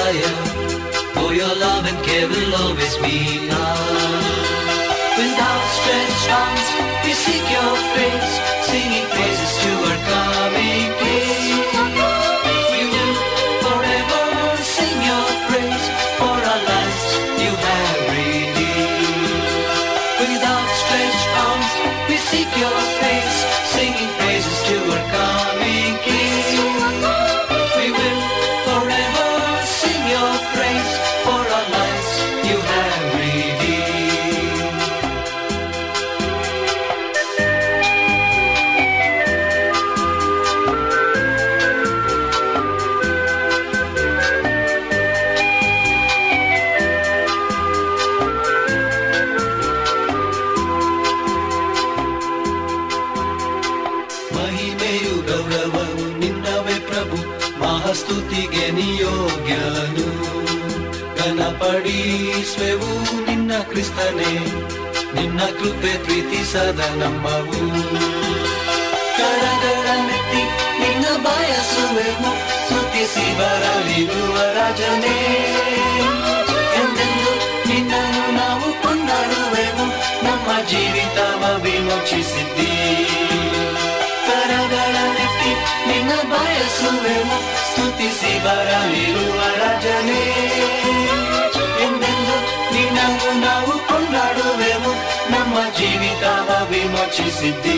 desire, for your love and care will always be ours. With outstretched arms we seek your face, singing praises to our coming King. We will forever sing your praise, for our lives you have redeemed. With outstretched arms we seek your face, singing praises to our coming King. We will forever sing your praise, for our lives you have redeemed. Mahimeyu Gauravavu ninnave Prabhu, ಮಹಾಸ್ತುತಿಗೆ ನಿಯೋಗ್ಯನು. ಘನಪಡಿಸುವೆವು ನಿನ್ನ ಕ್ರಿಸ್ತನೇ, ನಿನ್ನ ಕೃಪೆ ಪ್ರೀತಿ ಸದಾ ನಮ್ಮವು. ಕರಗಳನ್ನೆತ್ತಿ ನಿನ್ನ ಬಯಸುವೆವು, ಸ್ತುತಿಸಿ ಬರಲಿರುವ ರಾಜನೇ. ಎಂದೆಂದು ನಿನ್ನನ್ನು ನಾವು ಕೊಂಡಾಡುವೆವು, ನಮ್ಮ ಜೀವಿತವ ವಿಮೋಚಿಸಿದ್ದೀ. ಕರಗಳನ್ನೆತ್ತಿ ನಿನ್ನ ಬಯಸುವೆವು, ಸ್ತುತಿಸಿ ಬರಲಿರುವ ರಾಜನೇ. ಎಂದೆಂದು ನಿನ್ನನ್ನು ನಾವು ಕೊಂಡಾಡುವೆವು, ನಮ್ಮ ಜೀವಿತವ ವಿಮೋಚಿಸಿದ್ದೀ.